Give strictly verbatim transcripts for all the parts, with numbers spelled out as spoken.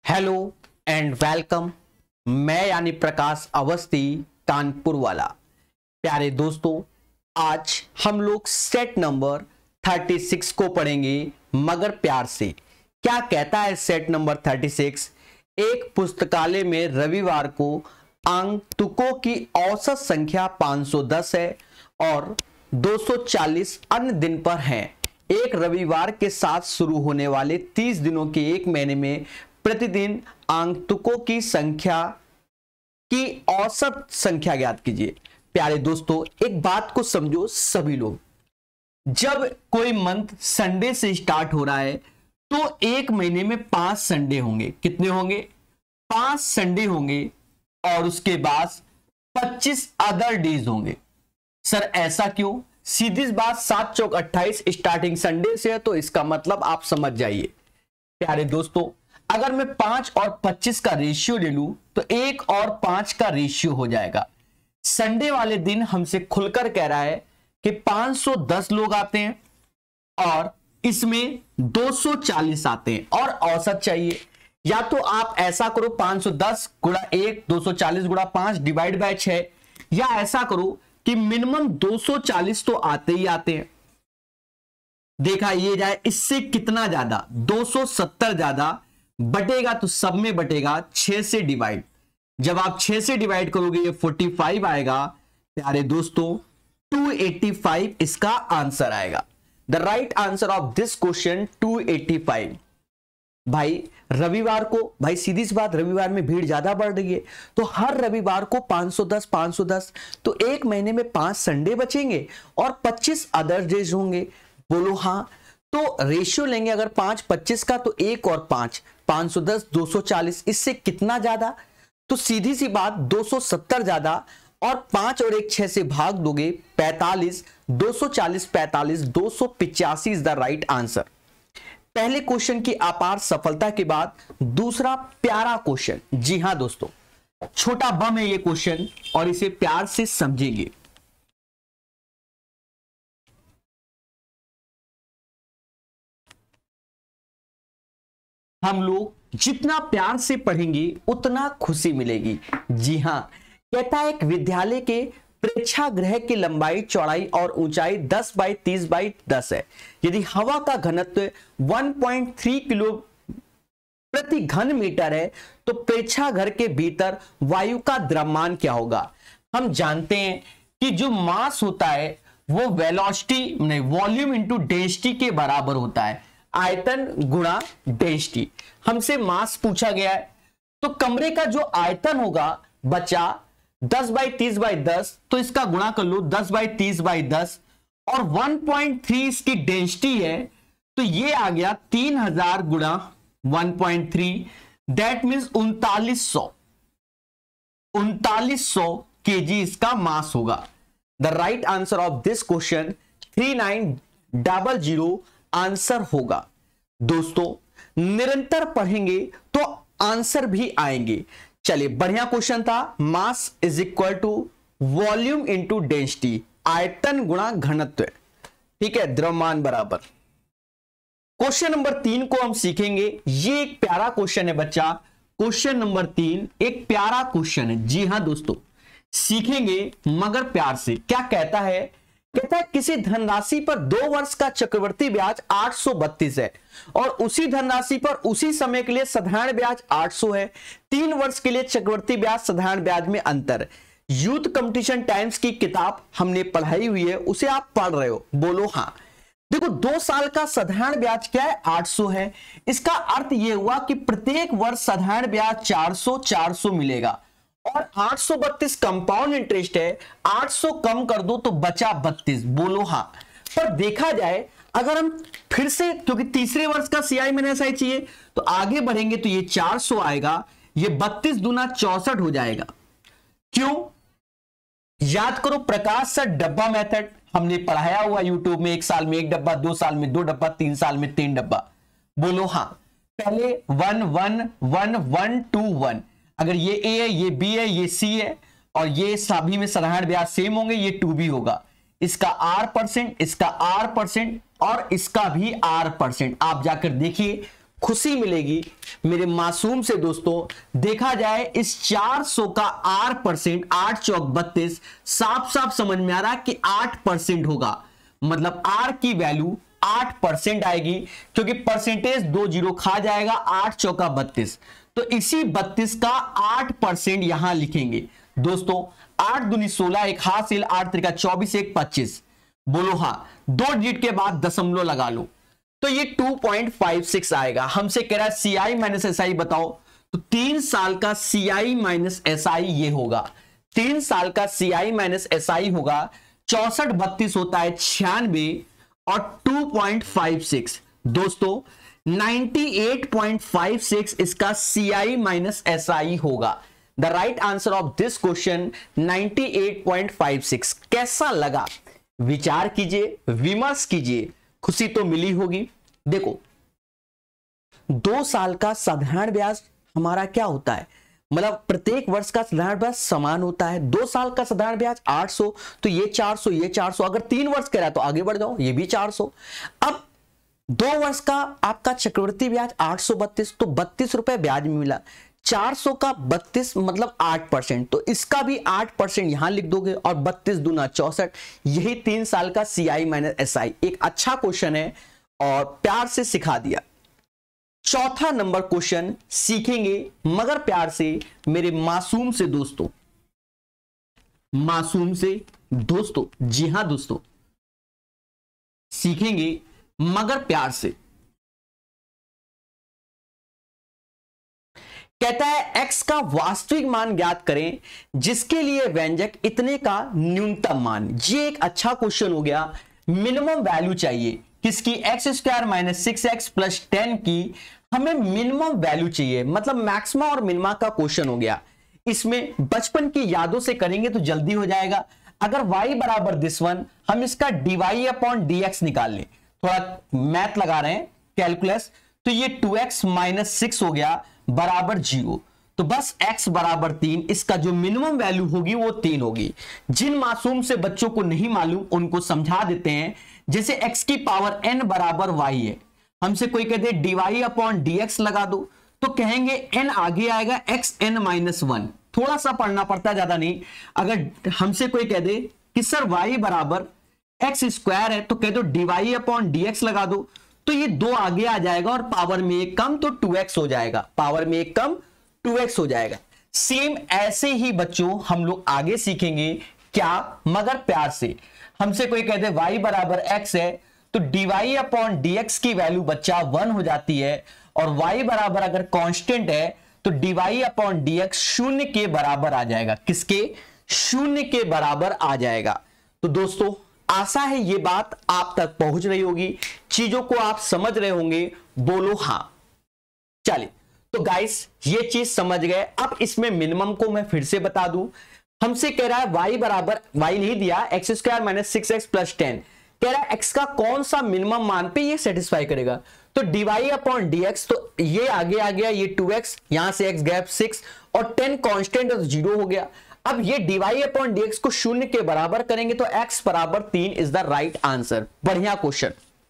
Hello and welcome. मैं यानी प्रकाश अवस्थी कानपुर वाला। प्यारे दोस्तों, आज हम लोग सेट नंबर छत्तीस को पढ़ेंगे मगर प्यार से। क्या कहता है सेट नंबर छत्तीस? एक पुस्तकालय में रविवार को आगंतुकों की औसत संख्या पाँच सौ दस है और दो सौ चालीस अन्य दिन पर हैं। एक रविवार के साथ शुरू होने वाले तीस दिनों के एक महीने में प्रतिदिन आगंतुकों की संख्या की औसत संख्या ज्ञात कीजिए। प्यारे दोस्तों, एक बात को समझो सभी लोग, जब कोई मंथ संडे से स्टार्ट हो रहा है तो एक महीने में पांच संडे होंगे। कितने होंगे? पांच संडे होंगे और उसके बाद पच्चीस अदर डेज होंगे। सर ऐसा क्यों? सीधी बात, सात चौक अट्ठाईस स्टार्टिंग संडे से है, तो इसका मतलब आप समझ जाइए। प्यारे दोस्तों, अगर मैं पांच और पच्चीस का रेशियो ले लूं तो एक और पांच का रेशियो हो जाएगा। संडे वाले दिन हमसे खुलकर कह रहा है कि पाँच सौ दस लोग आते हैं और इसमें दो सौ चालीस आते हैं और औसत चाहिए। या तो आप ऐसा करो, पाँच सौ दस गुणा एक, दो सौ चालीस गुणा पांच डिवाइड बाय छह, या ऐसा करो कि मिनिमम दो सौ चालीस तो आते ही आते हैं। देखा ये जाए, इससे कितना ज्यादा, दो सौ सत्तर ज्यादा बटेगा तो सब में बटेगा, छह से डिवाइड। जब आप छह से डिवाइड करोगे ये पैंतालीस आएगा। प्यारे दोस्तों, दो सौ पचासी इसका आंसर आएगा। The right answer of this question दो सौ पचासी। भाई रविवार को, भाई सीधी सी बात, रविवार में भीड़ ज्यादा बढ़ रही है तो हर रविवार को पाँच सौ दस पाँच सौ दस, तो एक महीने में पांच संडे बचेंगे और पच्चीस अदर डेज होंगे। बोलो हाँ। तो रेशियो लेंगे अगर पांच पच्चीस का तो एक और पांच, पाँच सौ दस, दो सौ चालीस, इससे कितना ज्यादा? तो सीधी सी बात दो सौ सत्तर ज्यादा, और पांच और एक छह से भाग दोगे पैंतालीस, दो सौ चालीस पैंतालीस, दो सौ पचासी इज द राइट आंसर। पहले क्वेश्चन की अपार सफलता के बाद दूसरा प्यारा क्वेश्चन। जी हां दोस्तों, छोटा बम है ये क्वेश्चन और इसे प्यार से समझेंगे। हम लोग जितना प्यार से पढ़ेंगे उतना खुशी मिलेगी। जी हां, कहता है एक विद्यालय के प्रेक्षागृह की लंबाई, चौड़ाई और ऊंचाई दस बाई तीस बाई दस है। यदि हवा का घनत्व एक पॉइंट तीन किलो प्रति घन मीटर है तो प्रेक्षागृह के भीतर वायु का द्रव्यमान क्या होगा? हम जानते हैं कि जो मास होता है वो वेलोसिटी नहीं, वॉल्यूम इंटू डेंसिटी के बराबर होता है। आयतन गुणा डेंसिटी। हमसे मास पूछा गया है तो कमरे का जो आयतन होगा बचा दस बाई तीस बाई दस, तो इसका गुणा कर लो दस बाई तीस बाई दस, और एक पॉइंट तीन इसकी डेंसिटी है तो ये आ गया तीन हजार गुणा एक पॉइंट तीन, दैट मींस उनतालीस सौ उनतालीस सौ केजी इसका मास होगा। The right answer of this question three nine double zero answer होगा। दोस्तों, निरंतर पढ़ेंगे तो आंसर भी आएंगे। चलिए, बढ़िया क्वेश्चन था। Mass is equal to volume into density, आयतन गुणा घनत्व, ठीक है, द्रव्यमान बराबर। क्वेश्चन नंबर तीन को हम सीखेंगे। ये एक प्यारा क्वेश्चन है बच्चा। क्वेश्चन नंबर तीन एक प्यारा क्वेश्चन है। जी हां दोस्तों, सीखेंगे मगर प्यार से। क्या कहता है? कहता है किसी धनराशि पर दो वर्ष का चक्रवृद्धि ब्याज आठ सौ बत्तीस है और उसी धनराशि पर उसी समय के लिए साधारण ब्याज आठ सौ है। तीन वर्ष के लिए चक्रवृद्धि ब्याज साधारण ब्याज में अंतर। यूथ कंपटीशन टाइम्स की किताब हमने पढ़ाई हुई है, उसे आप पढ़ रहे हो? बोलो हाँ। देखो, दो साल का साधारण ब्याज क्या है? आठ सौ है। इसका अर्थ यह हुआ कि प्रत्येक वर्ष साधारण ब्याज चार सौ चार सौ मिलेगा और आठ सौ बत्तीस कंपाउंड इंटरेस्ट है। आठ सौ कम कर दो तो बचा बत्तीस। बोलो हाँ। पर देखा जाए, अगर हम फिर से, क्योंकि तीसरे वर्ष का सीआई मैंने ऐसा ही चाहिए, तो आगे बढ़ेंगे तो ये चार सौ आएगा, ये बत्तीस दूना चौसठ हो जाएगा। क्यों? याद करो प्रकाश सर डब्बा मेथड हमने पढ़ाया हुआ यूट्यूब में। एक साल में एक डब्बा, दो साल में दो डब्बा, तीन साल में तीन डब्बा। बोलो हाँ। पहले one one one one two one, अगर ये ए है, ये बी है, ये सी है और ये सभी में साधारण ब्याज सेम होंगे, ये टू बी होगा। इसका आर परसेंट, इसका आर परसेंट और इसका भी आर परसेंट। आप जाकर देखिए, खुशी मिलेगी। मेरे मासूम से दोस्तों देखा जाए इस चार सौ का आर परसेंट, आठ चौक बत्तीस, साफ साफ समझ में आ रहा है कि आठ परसेंट होगा, मतलब आर की वैल्यू आठ परसेंट आएगी, क्योंकि परसेंटेज दो जीरो खा जाएगा, आठ चौका बत्तीस, तो इसी बत्तीस का आठ परसेंट यहां लिखेंगे दोस्तों। आठ दूनी सोलह, एक हासिल, आठ त्रिका चौबीस, एक पच्चीस, बोलो हाँ, दो डिजिट के बाद दशमलव लगा लो, तो ये टू पॉइंट फाइव सिक्स आएगा। हमसे कह रहा है सी आई माइनस एस आई बताओ, तो तीन साल का सी आई माइनस एस आई ये होगा, तीन साल का सी आई माइनस एस आई होगा, चौसठ बत्तीस होता है छियानवे और टू पॉइंट फाइव सिक्स दोस्तों अट्ठानवे पॉइंट फाइव सिक्स इसका सी आई माइनस एस आई होगा। The right answer of this question अट्ठानवे पॉइंट फाइव सिक्स। कैसा लगा विचार कीजिए, विमर्श कीजिए, खुशी तो मिली होगी। देखो दो साल का साधारण ब्याज हमारा क्या होता है, मतलब प्रत्येक वर्ष का साधारण ब्याज समान होता है। दो साल का साधारण ब्याज आठ सौ, तो ये चार सौ, ये चार सौ, अगर तीन वर्ष कह रहा है तो आगे बढ़ जाओ, ये भी चार सौ। अब दो वर्ष का आपका चक्रवृद्धि ब्याज आठ सौ बत्तीस, तो बत्तीस रुपए ब्याज में मिला, चार सौ का बत्तीस मतलब आठ परसेंट, तो इसका भी आठ परसेंट यहां लिख दोगे, और बत्तीस दूना चौसठ, यही तीन साल का सी आई माइनस एस आई। एक अच्छा क्वेश्चन है और प्यार से सिखा दिया। चौथा नंबर क्वेश्चन सीखेंगे मगर प्यार से मेरे मासूम से दोस्तों, मासूम से दोस्तों, जी हां दोस्तों, सीखेंगे मगर प्यार से। कहता है x का वास्तविक मान ज्ञात करें जिसके लिए व्यंजक इतने का न्यूनतम मान। ये एक अच्छा क्वेश्चन हो गया। मिनिमम वैल्यू चाहिए किसकी, X square minus six X plus ten की हमें मिनिमम वैल्यू चाहिए, मतलब मैक्सिमा और मिनिमा का क्वेश्चन हो गया। इसमें बचपन की यादों से करेंगे तो जल्दी हो जाएगा। अगर y बराबर दिस वन, हम इसका dy अपॉन dx निकाल लें, थोड़ा मैथ लगा रहे हैं कैलकुलस, तो ये टू एक्स माइनस सिक्स हो गया बराबर जीरो, तो बस x बराबर तीन, इसका जो मिनिमम वैल्यू होगी वो तीन होगी। जिन मासूम से बच्चों को नहीं मालूम उनको समझा देते हैं। जैसे x की पावर n बराबर y है, हमसे कोई कहते dy अपॉन dx लगा दो, तो कहेंगे n आगे आएगा x n माइनस वन, थोड़ा सा पढ़ना पड़ता है, ज्यादा नहीं। अगर हमसे कोई कह दे कि सर y बराबर एक्स स्क्वायर है, तो कह दो dy अपॉन dx लगा दो, तो ये दो आगे आ जाएगा और पावर में एक कम, तो टू एक्स हो जाएगा, पावर में एक कम टू एक्स हो जाएगा। सेम ऐसे ही बच्चों हम लोग आगे सीखेंगे, क्या मगर प्यार से। हमसे कोई कहते y बराबर x है, तो dy अपॉन dx की वैल्यू बच्चा वन हो जाती है, और y बराबर अगर कांस्टेंट है तो dy अपॉन dx शून्य के बराबर आ जाएगा, किसके, शून्य के बराबर आ जाएगा। तो दोस्तों आशा है ये बात आप तक पहुंच रही होगी, चीजों को आप समझ रहे होंगे, बोलो हां। चलिए तो गाइस ये चीज समझ गए। अब इसमें मिनिमम को मैं फिर से बता दूं। हमसे कह रहा है y बराबर, y नहीं दिया, X square minus six X plus ten, कह रहा है x का कौन सा मिनिमम मान पे ये सेटिस्फाई करेगा, तो dy अपॉन dx, तो ये आगे आ गया, ये टू एक्स, यहां से x गैप सिक्स और टेन कांस्टेंट है तो जीरो हो गया। अब ये dy अपॉन dx को शून्य के बराबर करेंगे तो x बराबर तीन इज द राइट आंसर। बढ़िया क्वेश्चन।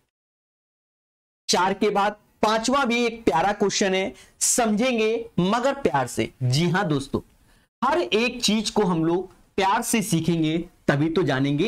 चार के बाद पांचवा भी एक प्यारा क्वेश्चन है, समझेंगे मगर प्यार से। जी हां दोस्तों, हर एक चीज को हम लोग प्यार से सीखेंगे तभी तो जानेंगे।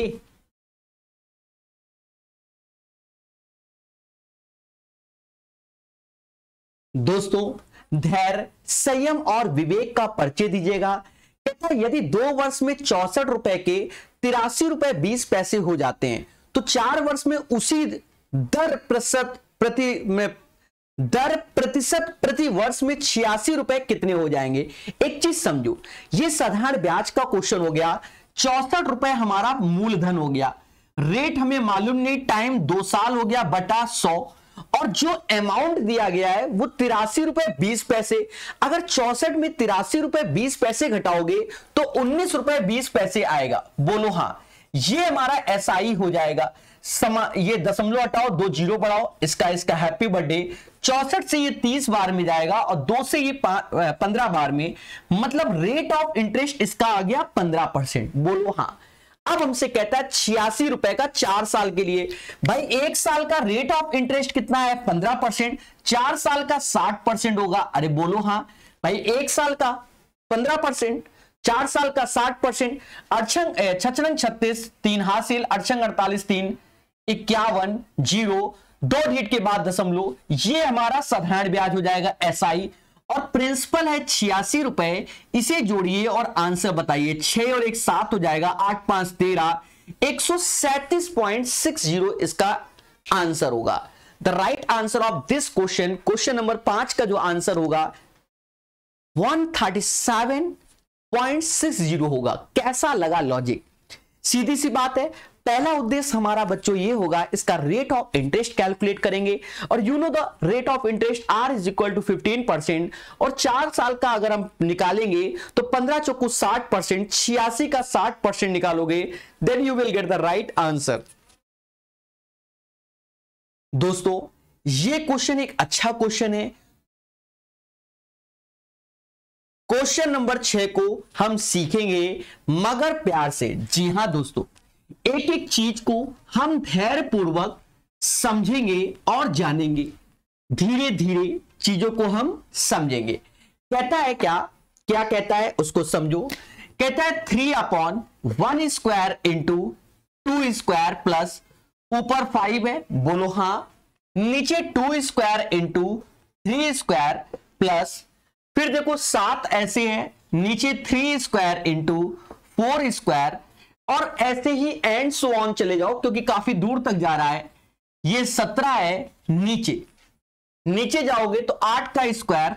दोस्तों धैर्य, संयम और विवेक का परिचय दीजिएगा। कहता है यदि दो वर्ष में चौसठ रुपए के तिरासी रुपए बीस पैसे हो जाते हैं तो चार वर्ष में उसी दर प्रतिशत प्रति में दर प्रतिशत प्रति वर्ष में छियासी रुपए कितने हो जाएंगे। एक चीज समझो, ये साधारण ब्याज का क्वेश्चन हो गया। चौसठ रुपए हमारा मूलधन हो गया, रेट हमें मालूम नहीं, टाइम दो साल हो गया बटा सौ, और जो अमाउंट दिया गया है वो तिरासी रुपए बीस पैसे। अगर चौसठ में तिरासी रुपए बीस पैसे घटाओगे तो उन्नीस रुपए बीस पैसे आएगा, बोलो हां। ये हमारा एसआई हो जाएगा। समा ये दशमलव हटाओ, दो जीरो बढ़ाओ, इसका इसका हैप्पी बर्थडे। चौसठ से ये तीस बार में जाएगा और दो से ये पंद्रह बार में, मतलब रेट ऑफ इंटरेस्ट इसका आ गया पंद्रह परसेंट, बोलो हां। अब हमसे कहता है छियासी रुपए का चार साल के लिए। भाई एक साल का रेट ऑफ इंटरेस्ट कितना है? पंद्रह परसेंट। चार साल का साठ परसेंट होगा। अरे बोलो हाँ भाई, एक साल का पंद्रह परसेंट, चार साल का साठ परसेंट। अड़छंग छछरंग छत्तीस, तीन हासिल, अड़छंग अड़तालीस, तीन इक्यावन, जीरो, दो ढीट के बाद दशमलव, ये हमारा साधारण ब्याज हो जाएगा एसआई। और प्रिंसिपल है छियासी रुपए, इसे जोड़िए और आंसर बताइए। छह और एक सात हो जाएगा, आठ पांच तेरह, एक सौ सैंतीस पॉइंट सिक्स जीरो इसका आंसर होगा। The right answer of this question, question number पांच का जो आंसर होगा एक सौ सैंतीस पॉइंट सिक्स जीरो होगा। कैसा लगा लॉजिक? सीधी सी बात है। पहला उद्देश्य हमारा बच्चों ये होगा, इसका रेट ऑफ इंटरेस्ट कैलकुलेट करेंगे। और you know the rate of interest R is equal to fifteen percent, और चार साल का अगर हम निकालेंगे तो पंद्रह चौको साठ परसेंट, छियासी का साठ परसेंट निकालोगे, then you will get the right answer. दोस्तों ये क्वेश्चन एक अच्छा क्वेश्चन है। क्वेश्चन नंबर छह को हम सीखेंगे मगर प्यार से। जी हां दोस्तों, एक एक चीज को हम धैर्य पूर्वक समझेंगे और जानेंगे। धीरे धीरे चीजों को हम समझेंगे। कहता है क्या क्या कहता है उसको समझो। कहता है three upon one square into two square plus, ऊपर फाइव है, बोलो हाँ, नीचे two square into three square plus, फिर देखो सात ऐसे हैं, नीचे three square into four square, और ऐसे ही एंड सो ऑन चले जाओ क्योंकि काफी दूर तक जा रहा है। ये सत्रह है, नीचे नीचे जाओगे तो आठ का स्क्वायर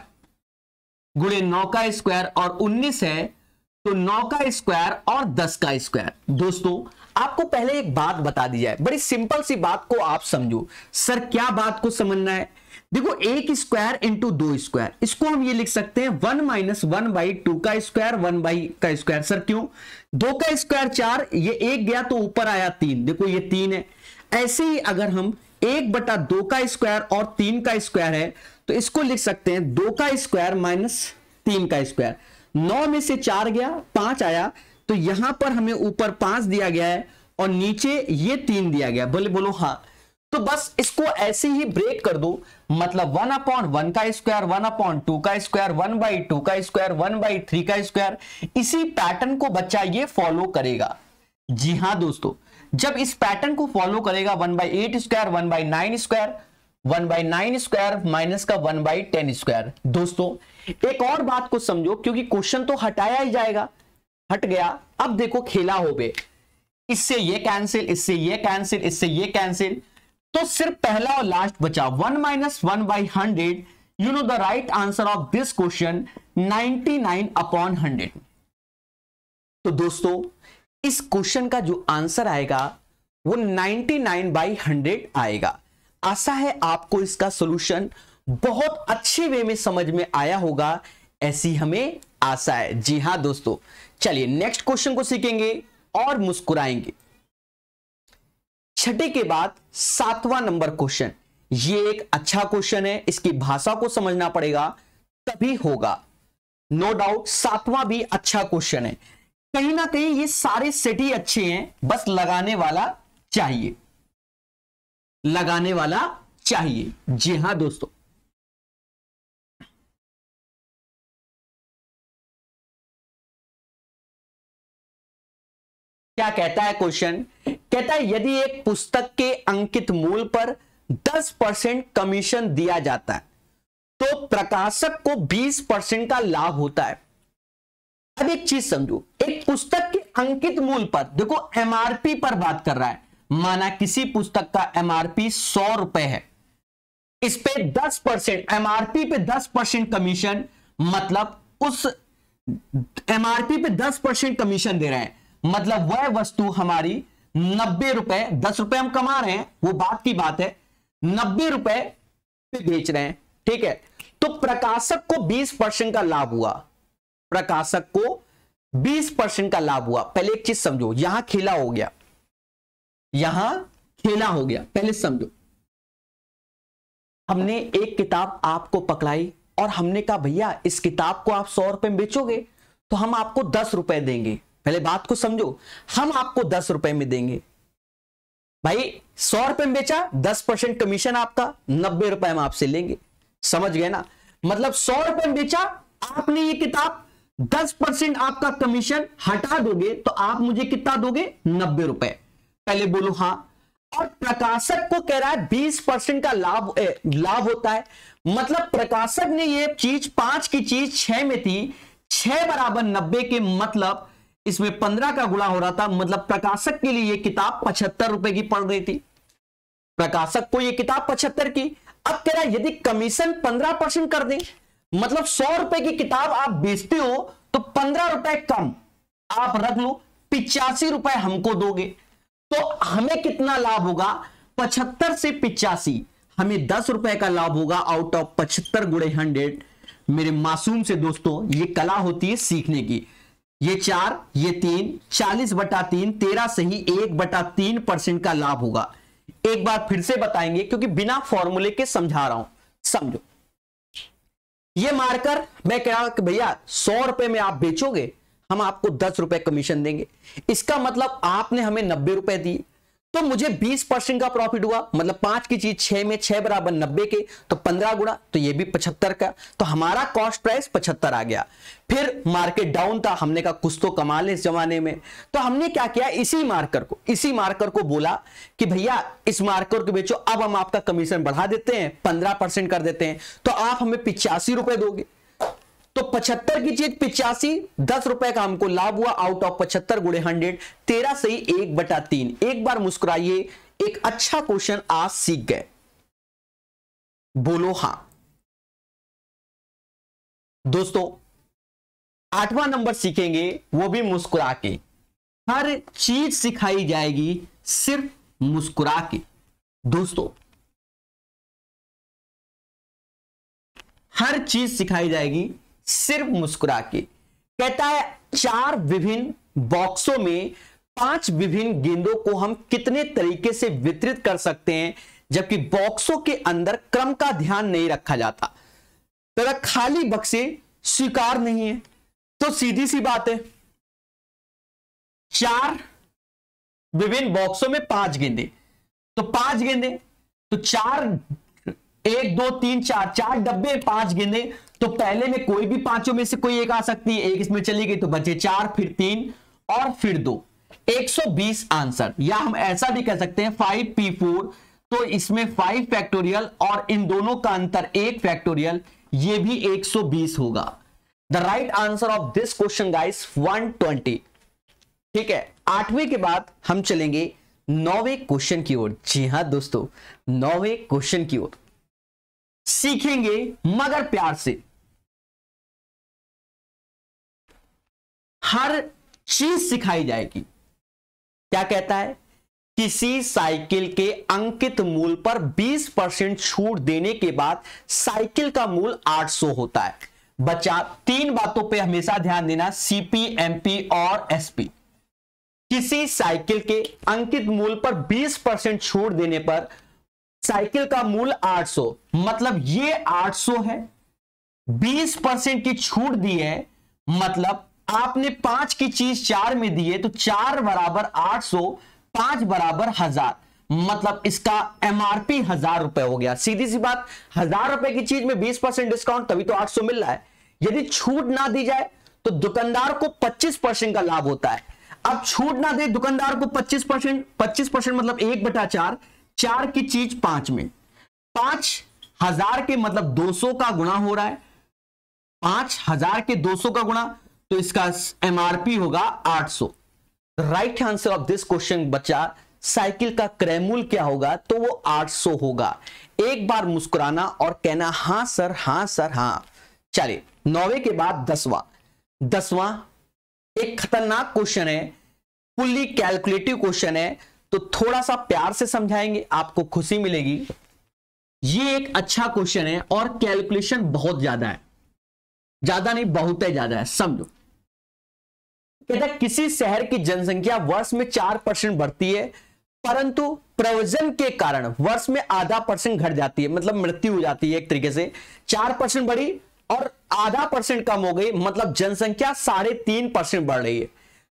गुणे नौ का स्क्वायर और उन्नीस है तो नौ का स्क्वायर और दस का स्क्वायर। दोस्तों आपको पहले एक बात बता दी जाए, बड़ी सिंपल सी बात को आप समझो। सर क्या बात को समझना है? देखो एक स्क्वायर इंटू दो स्क्वायर, इसको हम ये लिख सकते हैं one minus one by two का स्क्वायर, वन बाई का स्क्वायर। सर क्यों? दो का स्क्वायर चार, ये एक गया तो ऊपर आया तीन, देखो ये तीन है। ऐसे ही अगर हम एक बटा दो का स्क्वायर और तीन का स्क्वायर है तो इसको लिख सकते हैं दो का स्क्वायर माइनस तीन का स्क्वायर। नौ में से चार गया, पांच आया, तो यहां पर हमें ऊपर पांच दिया गया है और नीचे ये तीन दिया गया। बोले बोलो हाँ। तो बस इसको ऐसे ही ब्रेक कर दो, मतलब वन अपॉन वन का स्क्वायर, वन अपॉन टू का स्क्वायर, वन बाई टू का स्क्वायर, वन बाई थ्री का स्क्वायर। इसी पैटर्न को बच्चा ये फॉलो करेगा। जी हाँ दोस्तों, जब इस पैटर्न को फॉलो करेगा one by eight square, one by nine square, one by nine square minus का वन बाई टेन स्क्वायर। दोस्तों एक और बात को समझो, क्योंकि क्वेश्चन तो हटाया ही जाएगा, हट गया। अब देखो खेला हो बे, इससे ये कैंसिल, इससे ये कैंसिल, इससे ये कैंसिल, तो सिर्फ पहला और लास्ट बचा one minus one by hundred. You know the right answer of this question ninety nine upon hundred. तो दोस्तों इस क्वेश्चन का जो आंसर आएगा वो नाइनटी नाइन बाई हंड्रेड आएगा। आशा है आपको इसका सॉल्यूशन बहुत अच्छे वे में समझ में आया होगा, ऐसी हमें आशा है। जी हां दोस्तों, चलिए नेक्स्ट क्वेश्चन को सीखेंगे और मुस्कुराएंगे। छठे के बाद सातवां नंबर क्वेश्चन, ये एक अच्छा क्वेश्चन है, इसकी भाषा को समझना पड़ेगा तभी होगा। नो डाउट सातवां भी अच्छा क्वेश्चन है। कहीं ना कहीं ये सारे सेट ही अच्छे हैं, बस लगाने वाला चाहिए, लगाने वाला चाहिए। जी हां दोस्तों, क्या कहता है क्वेश्चन? कहता है यदि एक पुस्तक के अंकित मूल्य पर दस परसेंट कमीशन दिया जाता है तो प्रकाशक को बीस परसेंट का लाभ होता है। अब एक चीज समझो, एक पुस्तक के अंकित मूल्य पर, देखो एमआरपी पर बात कर रहा है, माना किसी पुस्तक का एमआरपी सौ रुपए है, इस पे दस परसेंट एमआरपी पे दस परसेंट कमीशन, मतलब उस एमआरपी पे दस परसेंट कमीशन दे रहे हैं, मतलब वह वस्तु हमारी नब्बे रुपए, दस रुपए हम कमा रहे हैं, वो बात की बात है, नब्बे रुपए पे बेच रहे हैं, ठीक है। तो प्रकाशक को बीस परसेंट का लाभ हुआ, प्रकाशक को बीस परसेंट का लाभ हुआ। पहले एक चीज समझो, यहां खेला हो गया, यहां खेला हो गया, पहले समझो। हमने एक किताब आपको पकड़ाई और हमने कहा भैया इस किताब को आप सौ रुपए में बेचोगे तो हम आपको दस रुपए देंगे, पहले बात को समझो, हम आपको दस रुपए में देंगे भाई, सौ रुपए में बेचा, दस परसेंट कमीशन आपका, नब्बे रुपए हम आपसे लेंगे। समझ गए ना? मतलब सौ रुपए में बेचा आपने ये किताब, दस परसेंट आपका कमीशन हटा दोगे तो आप मुझे कितना दोगे? नब्बे रुपए। पहले बोलो हाँ। और प्रकाशक को कह रहा है बीस परसेंट का लाभ लाभ होता है, मतलब प्रकाशक ने ये चीज, पांच की चीज छह में थी, छह बराबर नब्बे के, मतलब इसमें पंद्रह का गुणा हो रहा था, मतलब प्रकाशक के लिए ये किताब पचहत्तर रुपए की पड़ रही थी, प्रकाशक को ये किताब पचहत्तर की। अब कह रहा है यदि कमीशन पंद्रह परसेंट कर दें, मतलब सौ रुपए की किताब आप बेचते हो तो पंद्रह रुपए कम आप रख लो, पिचासी रुपए हमको दोगे, तो हमें कितना लाभ होगा? पचहत्तर से पिचासी, हमें दस रुपए का लाभ होगा आउट ऑफ पचहत्तर गुणे हंड्रेड। मेरे मासूम से दोस्तों, ये कला होती है सीखने की। ये चार, ये तीन, चालीस बटा तीन, तेरह से ही एक बटा तीन परसेंट का लाभ होगा। एक बार फिर से बताएंगे क्योंकि बिना फॉर्मूले के समझा रहा हूं, समझो। ये मार्कर मैं कह रहा हूं कि भैया सौ रुपए में आप बेचोगे, हम आपको दस रुपए कमीशन देंगे, इसका मतलब आपने हमें नब्बे रुपए दिए तो मुझे बीस परसेंट का प्रॉफिट हुआ, मतलब पांच की चीज छह में, छह बराबर नब्बे के, तो पंद्रह गुणा, तो ये भी पचहत्तर का, तो हमारा कॉस्ट प्राइस पचहत्तर आ गया। फिर मार्केट डाउन था, हमने कहा कुछ तो कमा ले इस जमाने में, तो हमने क्या किया, इसी मार्कर को इसी मार्कर को बोला कि भैया इस मार्कर को बेचो, अब हम आपका कमीशन बढ़ा देते हैं, पंद्रह परसेंट कर देते हैं, तो आप हमें पिचासी रुपए दोगे। तो पचहत्तर की चीज पिचासी, दस रुपए का हमको लाभ हुआ आउट ऑफ पचहत्तर गुणे हंड्रेड, तेरह से ही एक बटा तीन। एक बार मुस्कुराइए, एक अच्छा क्वेश्चन आज सीख गए, बोलो हां। दोस्तों आठवां नंबर सीखेंगे, वो भी मुस्कुरा के। हर चीज सिखाई जाएगी सिर्फ मुस्कुरा के। दोस्तों हर चीज सिखाई जाएगी सिर्फ मुस्कुरा के। कहता है चार विभिन्न बॉक्सों में पांच विभिन्न गेंदों को हम कितने तरीके से वितरित कर सकते हैं जबकि बॉक्सों के अंदर क्रम का ध्यान नहीं रखा जाता। तो खाली बक्से स्वीकार नहीं है, तो सीधी सी बात है, चार विभिन्न बॉक्सों में पांच गेंदे, तो पांच गेंदे, तो चार, एक दो तीन चार, चार डब्बे पांच गेंदे, तो पहले में कोई भी पांचों में से कोई एक आ सकती है, एक इसमें चली गई तो बचे चार, फिर तीन और फिर दो, एक सौ बीस आंसर। या हम ऐसा भी कह सकते हैं फाइव पी फोर, तो इसमें फाइव फैक्टोरियल और इन दोनों का अंतर एक फैक्टोरियल, ये भी एक सौ बीस होगा। The right answer of this question guys one twenty. ठीक है, आठवें के बाद हम चलेंगे नौवें क्वेश्चन की ओर। जी हां दोस्तों, नौवें क्वेश्चन की ओर सीखेंगे मगर प्यार से। हर चीज सिखाई जाएगी। क्या कहता है, किसी साइकिल के अंकित मूल्य पर बीस परसेंट छूट देने के बाद साइकिल का मूल्य आठ सौ होता है। बच्चा तीन बातों पे हमेशा ध्यान देना, सीपी, एमपी और एसपी। किसी साइकिल के अंकित मूल्य पर बीस परसेंट छूट देने पर साइकिल का मूल्य आठ सौ, मतलब ये आठ सौ है, बीस परसेंट की छूट दी है, मतलब आपने पांच की चीज चार में दी है, तो चार बराबर आठ सौ, पांच बराबर हजार, मतलब इसका एमआरपी हजार रुपए हो गया। सीधी सी बात, हजार रुपए की चीज में बीस परसेंट डिस्काउंट, तभी तो आठ सौ मिल रहा है। यदि छूट ना दी जाए तो दुकानदार को पच्चीस परसेंट का लाभ होता है। अब छूट ना दे दुकानदार को पच्चीस परसेंट, पच्चीस परसेंट मतलब एक बटा चार, चार की चीज पांच में, पांच हजार के मतलब दो सौ का गुणा हो रहा है, पांच हजार के दो सौ का गुणा, तो इसका एमआरपी होगा आठ सौ। Right answer of this question बच्चा, साइकिल का क्रय मूल्य क्या होगा, तो वो आठ सौ होगा। एक बार मुस्कुराना और कहना हां सर, हां सर, हां। चलिए नौवे के बाद दसवां। दसवां एक खतरनाक क्वेश्चन है, फुल्ली कैलकुलेटिव क्वेश्चन है, तो थोड़ा सा प्यार से समझाएंगे, आपको खुशी मिलेगी। ये एक अच्छा क्वेश्चन है और कैलकुलेशन बहुत ज्यादा है, ज्यादा नहीं बहुत ही ज्यादा है, समझो। कहता है किसी शहर की जनसंख्या वर्ष में चार परसेंट बढ़ती है, परंतु प्रवजन के कारण वर्ष में आधा परसेंट घट जाती है, मतलब मृत्यु हो जाती है। एक तरीके से चार परसेंट बढ़ी और आधा परसेंट कम हो गई, मतलब जनसंख्या साढ़े तीन परसेंट बढ़ रही है।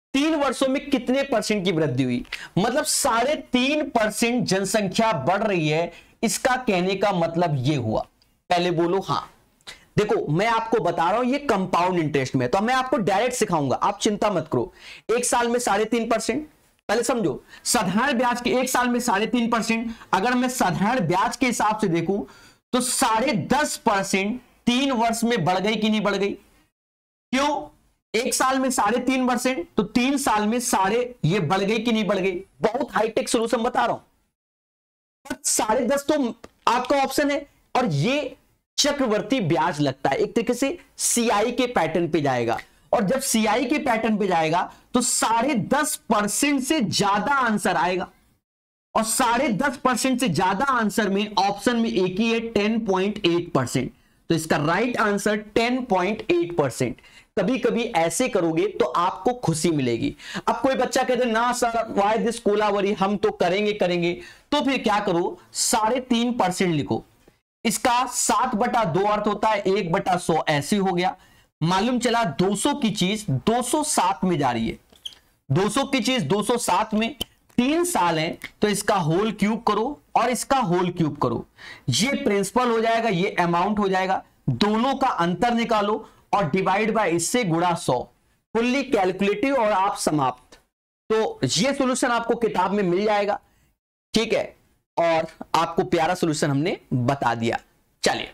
तीन वर्षों में कितने परसेंट की वृद्धि हुई, मतलब साढ़े तीन परसेंट जनसंख्या बढ़ रही है। इसका कहने का मतलब यह हुआ, पहले बोलो हाँ। देखो मैं आपको बता रहा हूं ये कंपाउंड इंटरेस्ट में, तो मैं आपको डायरेक्ट सिखाऊंगा, आप चिंता मत करो। एक साल में साढ़े तीन परसेंट, पहले समझो साधारण ब्याज के एक साल में साढ़े तीन परसेंट, अगर मैं साधारण ब्याज के हिसाब से देखूं तो साढ़े दस परसेंट तीन वर्ष में बढ़ गई कि नहीं बढ़ गई? क्यों? एक साल में साढ़े तीन परसेंट तो तीन साल में साढ़े ये बढ़ गई कि नहीं बढ़ गई? बहुत हाईटेक सोल्यूशन बता रहा हूं। साढ़े दस तो आपका ऑप्शन है, और ये चक्रवर्ती ब्याज लगता है, एक तरीके से सीआई के पैटर्न पे जाएगा, और जब सीआई के पैटर्न पे जाएगा तो साढ़े दस परसेंट से ज्यादा आंसर आएगा, और साढ़े दस परसेंट से ज्यादा आंसर में ऑप्शन में एक ही है टेन पॉइंट एट परसेंट। तो इसका right answer ten point eight percent. कभी कभी ऐसे करोगे तो आपको खुशी मिलेगी। अब कोई बच्चा कहते ना सर वाई दिस कोलावरी, हम तो करेंगे करेंगे तो फिर क्या करो, साढ़े तीन परसेंट लिखो। इसका सात बटा दो अर्थ होता है, एक बटा सौ ऐसे हो गया। मालूम चला दो सौ की चीज दो सौ सात में जा रही है, दो सौ की चीज दो सौ सात में, तीन साल है तो इसका होल क्यूब करो और इसका होल क्यूब करो, ये प्रिंसिपल हो जाएगा, ये अमाउंट हो जाएगा, दोनों का अंतर निकालो और डिवाइड बाय इससे गुणा सौ, फुल्ली कैलकुलेटिव और आप समाप्त। तो ये सॉल्यूशन आपको किताब में मिल जाएगा, ठीक है, और आपको प्यारा सॉल्यूशन हमने बता दिया। चलिए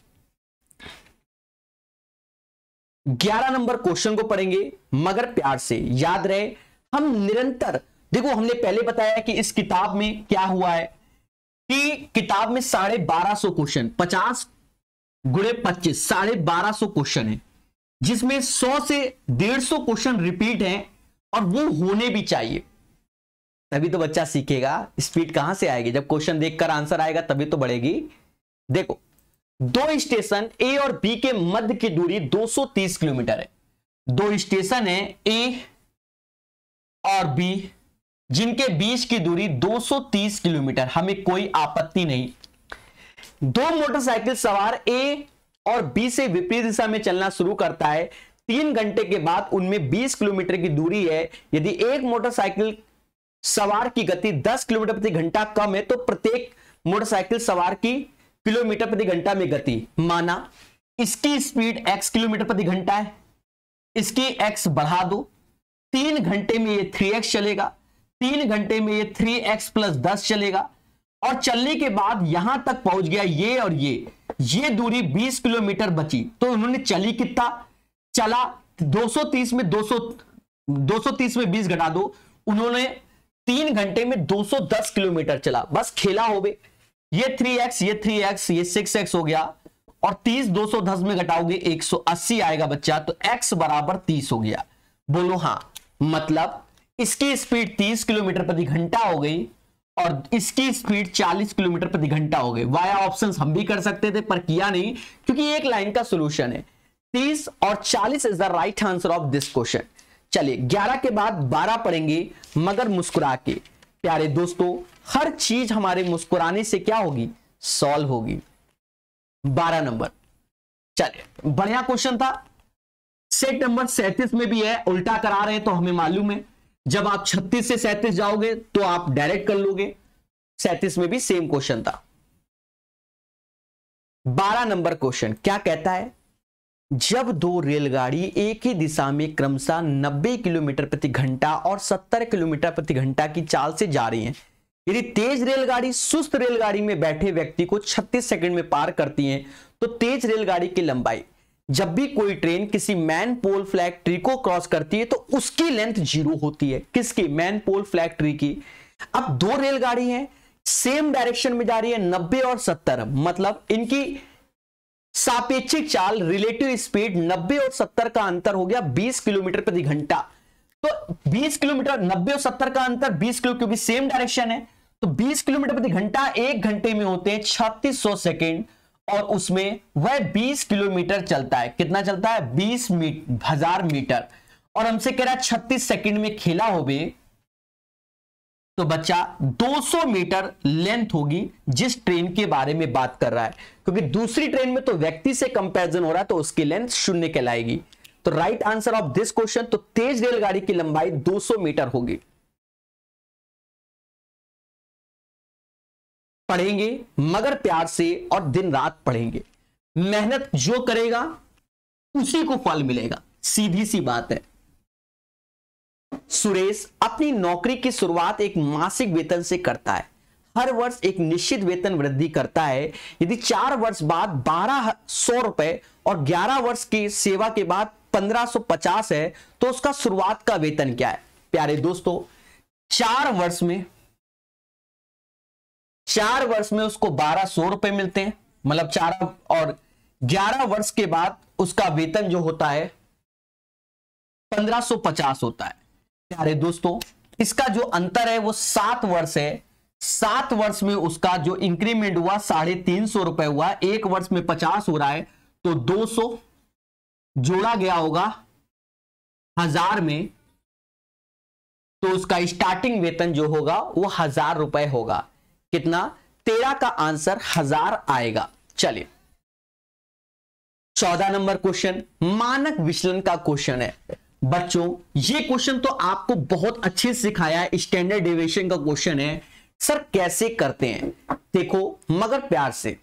ग्यारह नंबर क्वेश्चन को पढ़ेंगे, मगर प्यार से याद रहे हम निरंतर, देखो हमने पहले बताया कि इस किताब में क्या हुआ है कि किताब में साढ़े बारह सौ क्वेश्चन, पचास गुणे पच्चीस, साढ़े बारह सौ क्वेश्चन है, जिसमें सौ से डेढ़ सौ क्वेश्चन रिपीट हैं, और वो होने भी चाहिए, तभी तो बच्चा सीखेगा। स्पीड कहां से आएगी? जब क्वेश्चन देखकर आंसर आएगा तभी तो बढ़ेगी। देखो दो स्टेशन ए और बी के मध्य की दूरी दो सौ तीस किलोमीटर है। दो स्टेशन है ए और बी जिनके बीच की दूरी दो सौ तीस किलोमीटर, हमें कोई आपत्ति नहीं। दो मोटरसाइकिल सवार ए और बी से विपरीत दिशा में चलना शुरू करता है। तीन घंटे के बाद उनमें बीस किलोमीटर की दूरी है। यदि एक मोटरसाइकिल सवार की गति दस किलोमीटर प्रति घंटा कम है तो प्रत्येक मोटरसाइकिल सवार की किलोमीटर प्रति घंटा में गति, माना इसकी स्पीड x किलोमीटर प्रति घंटा है, इसकी x बढ़ा दो, तीन घंटे में ये थ्री एक्स चलेगा, तीन घंटे में ये थ्री एक्स प्लस दस चलेगा, और चलने के बाद यहां तक पहुंच गया ये और ये ये दूरी बीस किलोमीटर बची। तो उन्होंने चली कितना? चला दो सौ तीस में दो सौ दो सौ तीस में बीस घटा दो, उन्होंने तीन घंटे में दो सौ दस किलोमीटर चला। बस खेला हो गए, ये थ्री एक्स ये थ्री एक्स ये सिक्स एक्स हो गया, और तीस दो सौ दस में घटाओगे एक सौ अस्सी आएगा बच्चा, तो x बराबर तीस हो गया। बोलो हाँ, मतलब इसकी स्पीड तीस किलोमीटर प्रति घंटा हो गई और इसकी स्पीड चालीस किलोमीटर प्रति घंटा हो गई। वाया ऑप्शंस हम भी कर सकते थे पर किया नहीं, क्योंकि एक लाइन का सॉल्यूशन है। तीस और चालीस is the right answer of this question. चलिए ग्यारह के बाद बारह पढ़ेंगे, मगर मुस्कुरा के। प्यारे दोस्तों हर चीज हमारे मुस्कुराने से क्या होगी? सॉल्व होगी। बारह नंबर, चलिए बढ़िया क्वेश्चन था। सेट नंबर सैंतीस में भी है, उल्टा करा रहे हैं तो हमें मालूम है, जब आप छत्तीस से सैंतीस जाओगे तो आप डायरेक्ट कर लोगे। सैंतीस में भी सेम क्वेश्चन था। बारह नंबर क्वेश्चन क्या कहता है? जब दो रेलगाड़ी एक ही दिशा में क्रमशः नब्बे किलोमीटर प्रति घंटा और सत्तर किलोमीटर प्रति घंटा की चाल से जा रही हैं, यदि तेज रेलगाड़ी सुस्त रेलगाड़ी में बैठे व्यक्ति को छत्तीस सेकंड में पार करती है, तो तेज रेलगाड़ी की लंबाई, जब भी कोई ट्रेन किसी मैन पोल फ्लैग ट्री को क्रॉस करती है तो उसकी लेंथ जीरो होती है। किसकी? मैन पोल फ्लैग ट्री की। अब दो रेलगाड़ी हैं, सेम डायरेक्शन में जा रही है, नब्बे और सत्तर, मतलब इनकी सापेक्षिक चाल रिलेटिव स्पीड नब्बे और सत्तर का अंतर हो गया बीस किलोमीटर प्रति घंटा। तो बीस किलोमीटर, नब्बे और सत्तर का अंतर बीस किलो, क्योंकि सेम डायरेक्शन है, तो बीस किलोमीटर प्रति घंटा एक घंटे में होते हैं छत्तीस सौ सेकेंड, और उसमें वह बीस किलोमीटर चलता है। कितना चलता है? बीस हजार मीटर। और हमसे कह रहा है छत्तीस सेकंड में खेला हो बे, तो बच्चा दो सौ मीटर लेंथ होगी जिस ट्रेन के बारे में बात कर रहा है, क्योंकि दूसरी ट्रेन में तो व्यक्ति से कंपैरिजन हो रहा है तो उसकी लेंथ शून्य कहलाएगी। तो right answer of this question, तो तेज रेलगाड़ी की लंबाई दो सौ मीटर होगी। पढ़ेंगे मगर प्यार से और दिन रात पढ़ेंगे। मेहनत जो करेगा उसी को फल मिलेगा, सीधी सी बात है। सुरेश अपनी नौकरी की शुरुआत एक मासिक वेतन से करता है, हर वर्ष एक निश्चित वेतन वृद्धि करता है। यदि चार वर्ष बाद बारह सौ रुपए और ग्यारह वर्ष की सेवा के बाद पंद्रह सौ पचास है, तो उसका शुरुआत का वेतन क्या है? प्यारे दोस्तों, चार वर्ष में चार वर्ष में उसको बारह सौ रुपए मिलते हैं, मतलब चार, और ग्यारह वर्ष के बाद उसका वेतन जो होता है पंद्रह सौ पचास होता है। प्यारे दोस्तों, इसका जो अंतर है वो सात वर्ष है। सात वर्ष में उसका जो इंक्रीमेंट हुआ साढ़े तीन सौ रुपए हुआ, एक वर्ष में पचास हो रहा है, तो दो सौ जोड़ा गया होगा हजार में, तो उसका स्टार्टिंग वेतन जो होगा वो हजार रुपए होगा। कितना? तेरह का आंसर हजार आएगा। चलिए चौदह नंबर क्वेश्चन मानक विचलन का क्वेश्चन है। बच्चों ये क्वेश्चन तो आपको बहुत अच्छे से सिखाया है, स्टैंडर्ड डेविएशन का क्वेश्चन है। सर कैसे करते हैं? देखो मगर प्यार से,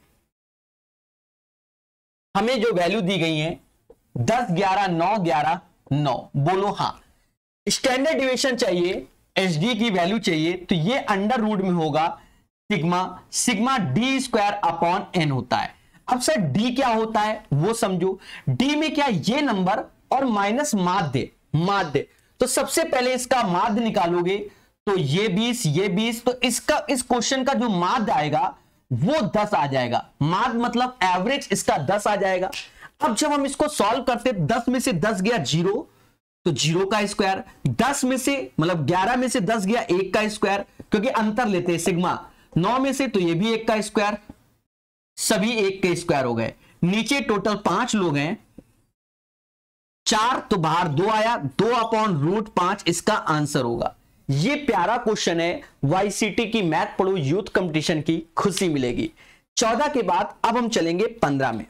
हमें जो वैल्यू दी गई है दस ग्यारह नौ ग्यारह नौ, बोलो हाँ। स्टैंडर्ड डेविएशन चाहिए, एसडी की वैल्यू चाहिए, तो ये अंडर रूट में होगा sigma, sigma D square upon N होता है। अब सर डी क्या होता है वो समझो। डी में क्या, ये नंबर और माइनस माध्य, माध्य, तो सबसे पहले इसका माध्य निकालोगे तो ये बीस, ये बीस, तो इसका इस क्वेश्चन का जो माध्य आएगा वो दस आ जाएगा। माध्य मतलब एवरेज इसका दस आ जाएगा। अब जब हम इसको सॉल्व करते, दस में से दस गया जीरो, तो जीरो का स्क्वायर, दस में से मतलब ग्यारह में से दस गया एक का स्क्वायर, क्योंकि अंतर लेते हैं सिग्मा, नौ में से तो ये भी एक का स्क्वायर, सभी एक के स्क्वायर हो गए। नीचे टोटल पांच लोग हैं, चार तो बाहर दो आया, दो अपॉन रूट पांच इसका आंसर होगा। ये प्यारा क्वेश्चन है, वाईसीटी की मैथ पढ़ो यूथ कंपटीशन की, खुशी मिलेगी। चौदह के बाद अब हम चलेंगे पंद्रह में।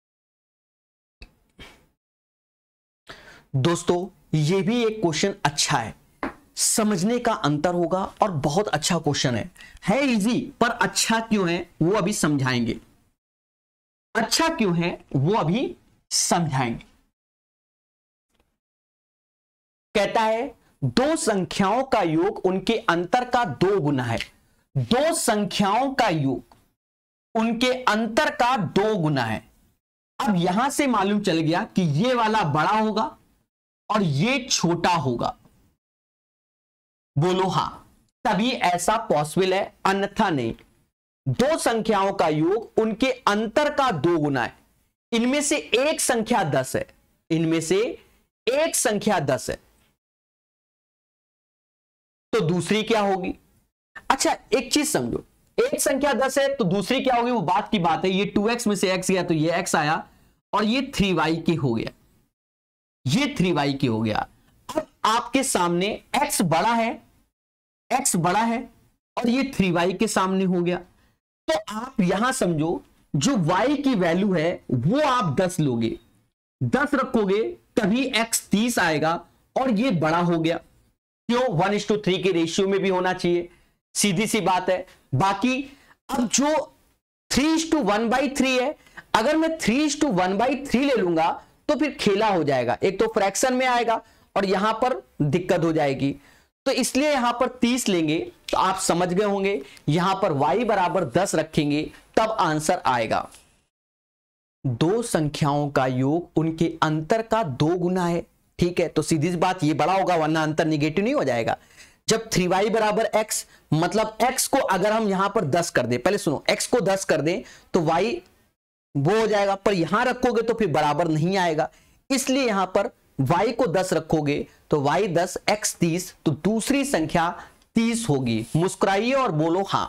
दोस्तों ये भी एक क्वेश्चन अच्छा है, समझने का अंतर होगा और बहुत अच्छा क्वेश्चन है है इजी, पर अच्छा क्यों है वो अभी समझाएंगे। अच्छा क्यों है वो अभी समझाएंगे। कहता है दो संख्याओं का योग उनके अंतर का दो गुना है। दो संख्याओं का योग उनके अंतर का दो गुना है। अब यहां से मालूम चल गया कि ये वाला बड़ा होगा और ये छोटा होगा, बोलो हां, तभी ऐसा पॉसिबल है, अन्यथा नहीं। दो संख्याओं का योग उनके अंतर का दो गुना है। इनमें से एक संख्या दस है, इनमें से एक संख्या दस है, तो दूसरी क्या होगी? अच्छा एक चीज समझो, एक संख्या दस है तो दूसरी क्या होगी वो बात की बात है। ये टू एक्स में से x गया तो ये x आया, और ये थ्री वाई की हो गया, ये थ्री वाई की हो गया। अब आपके सामने x बड़ा है, x बड़ा है और ये थ्री वाई के सामने हो गया, तो आप यहां समझो जो y की वैल्यू है वो आप दस लोगे, दस रखोगे तभी x तीस आएगा और ये बड़ा हो गया। क्यों? वन इज टू थ्री के रेशियो में भी होना चाहिए, सीधी सी बात है। बाकी अब जो three is to one by three है, अगर मैं three is to one by three ले लूंगा तो फिर खेला हो जाएगा, एक तो फ्रैक्शन में आएगा और यहां पर दिक्कत हो जाएगी, तो इसलिए यहां पर तीस लेंगे। तो आप समझ गए होंगे, यहां पर y बराबर दस रखेंगे तब आंसर आएगा। दो संख्याओं का योग उनके अंतर का दो गुना है, ठीक है, तो सीधी सी बात ये बड़ा होगा वरना अंतर निगेटिव नहीं हो जाएगा। जब थ्री वाई बराबर x, मतलब x को अगर हम यहां पर दस कर दें, पहले सुनो, x को दस कर दें तो y वो हो जाएगा, पर यहां रखोगे तो फिर बराबर नहीं आएगा, इसलिए यहां पर y को दस रखोगे तो y दस x तीस, तो दूसरी संख्या तीस होगी। मुस्कुराइए और बोलो हां।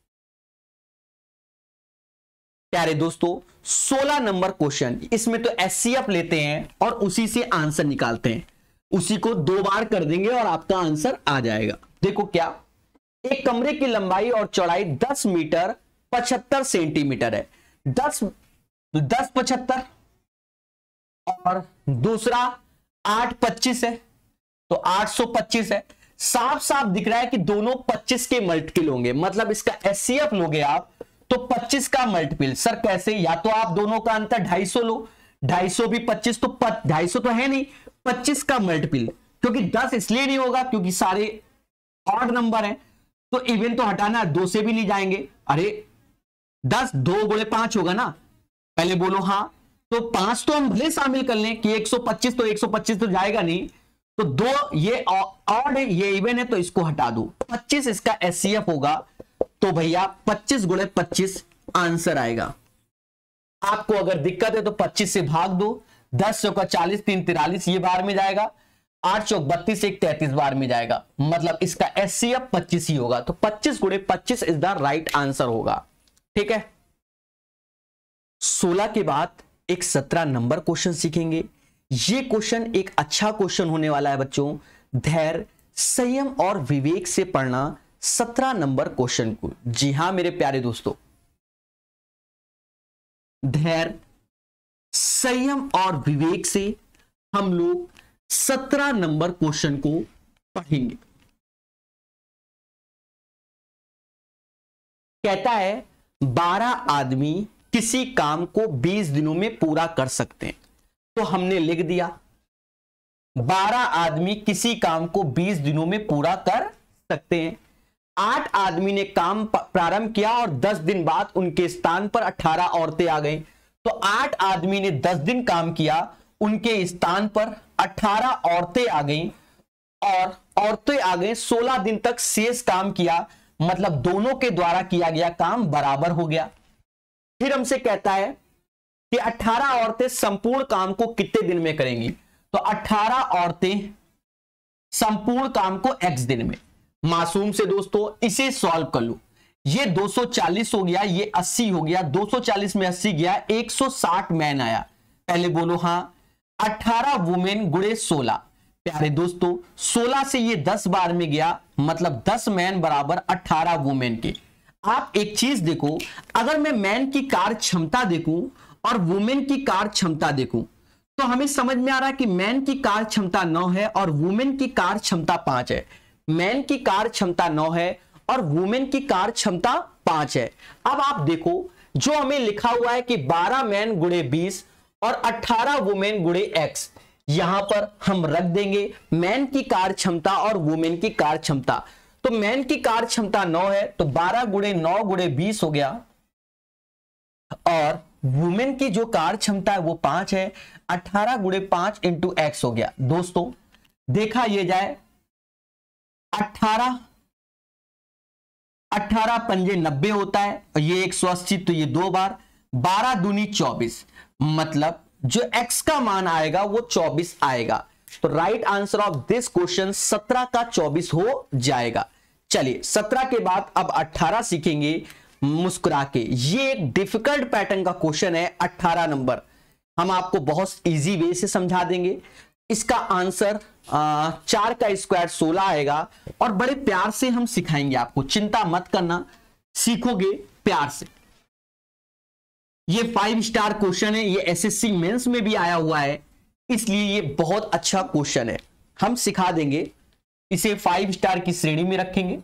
प्यारे दोस्तों सोलह नंबर क्वेश्चन, इसमें तो एचसीएफ लेते हैं और उसी से आंसर निकालते हैं, उसी को दो बार कर देंगे और आपका आंसर आ जाएगा। देखो क्या, एक कमरे की लंबाई और चौड़ाई दस मीटर पचहत्तर सेंटीमीटर है, दस दस पचहत्तर और दूसरा आठ पच्चीस है तो आठ सौ पच्चीस है। साफ साफ दिख रहा है कि दोनों पच्चीस के मल्टीपल होंगे, मतलब इसका एचसीएफ लोगे आप तो पच्चीस का मल्टीपल। सर कैसे? या तो आप दोनों का अंतर ढाई सौ लो, ढाई सौ भी पच्चीस, तो ढाई सौ तो है नहीं, पच्चीस का मल्टीपल। क्योंकि दस इसलिए नहीं होगा क्योंकि सारे ऑड नंबर हैं, तो इवन तो हटाना, दो से भी नहीं जाएंगे। अरे दस दो गुणे पांच होगा ना, पहले बोलो हाँ। तो पांच तो हम भले शामिल कर लें कि एक सौ पच्चीस, तो एक सौ पच्चीस तो जाएगा नहीं, तो दो ये ऑड है ये इवन है, तो इसको हटा दो। पच्चीस इसका एचसीएफ होगा, तो भैया पच्चीस गुणे पच्चीस आंसर आएगा। आपको अगर दिक्कत है तो पच्चीस से भाग दो, दस सौ का चालीस, तीन तिरालीस, ये बार में जाएगा, आठ चौक बत्तीस, एक तैतीस बार में जाएगा, मतलब इसका एचसीएफ पच्चीस ही होगा। तो पच्चीस गुणे पच्चीस इज द राइट आंसर होगा। ठीक है, सोलह के बाद एक सत्रह नंबर क्वेश्चन सीखेंगे। ये क्वेश्चन एक अच्छा क्वेश्चन होने वाला है बच्चों। धैर्य, संयम और विवेक से पढ़ना सत्रह नंबर क्वेश्चन को। जी हां मेरे प्यारे दोस्तों, धैर्य, संयम और विवेक से हम लोग सत्रह नंबर क्वेश्चन को पढ़ेंगे। कहता है बारह आदमी किसी काम को बीस दिनों में पूरा कर सकते हैं, तो हमने लिख दिया बारह आदमी किसी काम को बीस दिनों में पूरा कर सकते हैं। आठ आदमी ने काम प्रारंभ किया और दस दिन बाद उनके स्थान पर अठारह औरतें आ गईं। तो आठ आदमी ने दस दिन काम किया, उनके स्थान पर अठारह औरतें आ गईं और औरतें आ गई सोलह दिन तक शेष काम किया, मतलब दोनों के द्वारा किया गया काम बराबर हो गया। फिर हमसे कहता है कि अठारह औरतें संपूर्ण काम को कितने दिन में करेंगी, तो अठारह औरतें संपूर्ण काम को एक्स दिन में। मासूम से दोस्तों इसे सॉल्व कर लो, ये दो सौ चालीस हो गया, ये अस्सी हो गया, दो सौ चालीस में अस्सी गया, एक सौ साठ मैन आया। पहले बोलो हाँ, अठारह वुमेन गुणे सोलह। प्यारे दोस्तों सोलह से ये दस बार में गया, मतलब दस मैन बराबर अठारह वुमेन के। आप एक चीज देखो, अगर मैं मैन की कार्य क्षमता देखूं और वुमेन की कार्य क्षमता देखूं, तो हमें समझ में आ रहा है कि मैन की कार्य क्षमता नौ है और वुमेन की कार्य क्षमता पांच है। मैन की कार्य क्षमता नौ है और वुमेन की कार्य क्षमता पांच है। अब आप देखो जो हमें लिखा हुआ है कि बारह मैन गुणे बीस और अठारह वुमेन गुणे एक्स, यहां पर हम रख देंगे मैन की कार्य क्षमता और वुमेन की कार्य क्षमता। तो मैन की कार्य क्षमता नौ है, तो बारह गुणे नौ गुणे बीस हो गया, और वुमेन की जो कार्य क्षमता है वो पांच है, अठारह गुणे पांच इंटू एक्स हो गया। दोस्तों देखा ये जाए, अठारह अठारह पंजे नब्बे होता है, और ये एक सौ अस्सी, तो ये दो बार, बारह दूनी चौबीस, मतलब जो x का मान आएगा वो चौबीस आएगा। तो right answer of this question सत्रह का चौबीस हो जाएगा। चलिए सत्रह के बाद अब अठारह सीखेंगे मुस्कुरा के। ये एक डिफिकल्ट पैटर्न का क्वेश्चन है, अठारह नंबर। हम आपको बहुत इजी वे से समझा देंगे। इसका आंसर आ, चार का स्क्वायर सोलह आएगा, और बड़े प्यार से हम सिखाएंगे आपको, चिंता मत करना, सीखोगे प्यार से। ये फाइव स्टार क्वेश्चन है, ये एसएससी मेंस में भी आया हुआ है, इसलिए ये बहुत अच्छा क्वेश्चन है। हम सिखा देंगे, इसे फाइव स्टार की श्रेणी में रखेंगे।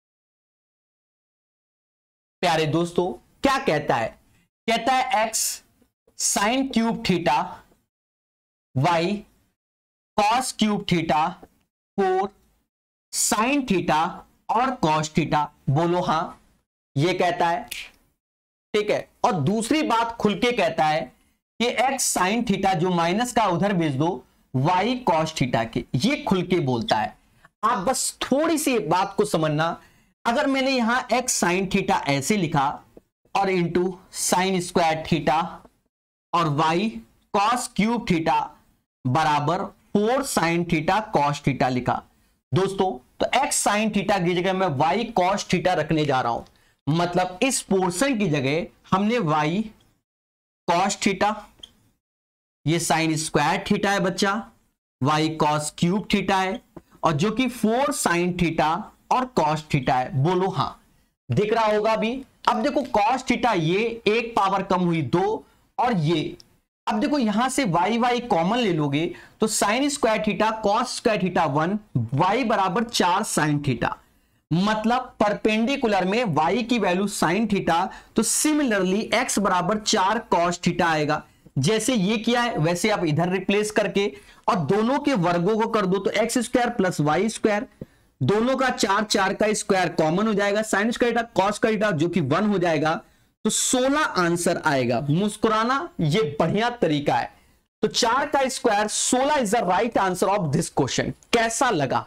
प्यारे दोस्तों क्या कहता है, कहता है X sine cube theta Y cos cube theta four sine theta और कॉस थीटा। बोलो हाँ, ये कहता है, ठीक है। और दूसरी बात खुल के कहता है कि एक्स साइन थीटा जो माइनस का उधर भेज दो, वाई कॉस थीटा के, ये खुल के बोलता है। आप बस थोड़ी सी बात को समझना, अगर मैंने यहां एक्स साइन थीटा ऐसे लिखा और इंटू साइन स्क्वायर थीटा और वाई कॉस क्यूब थीटा बराबर four sine theta cos theta लिखा दोस्तों, तो एक्स साइन थीटा की जगह मैं वाई कॉस थीटा रखने जा रहा हूं। मतलब इस पोर्शन की जगह हमने वाई कॉस थीटा, ये साइन स्क्वायर थीटा है बच्चा, वाई कॉस क्यूब थीटा है, और जो कि फोर साइन थीटा और कॉस थीटा है। बोलो हाँ, दिख रहा होगा भी। अब देखो कॉस थीटा, ये एक पावर कम हुई दो, और ये अब देखो यहां से वाई वाई कॉमन ले लोगे तो sine square theta cos square theta one, Y बराबर चार साइन थीटा, मतलब परपेंडिकुलर में y की वैल्यू साइन थीटा, तो सिमिलरली x बराबर चार कॉस थीटा आएगा। जैसे ये किया है वैसे आप इधर रिप्लेस करके और दोनों के वर्गों को कर दो तो X square plus Y square, दोनों का चार चार का स्क्वायर कॉमन हो जाएगा, sine square theta cos square theta जो कि वन हो जाएगा, तो सोलह आंसर आएगा। मुस्कुराना ये बढ़िया तरीका है। तो चार का स्क्वायर सोलह is the right answer of this question. कैसा लगा?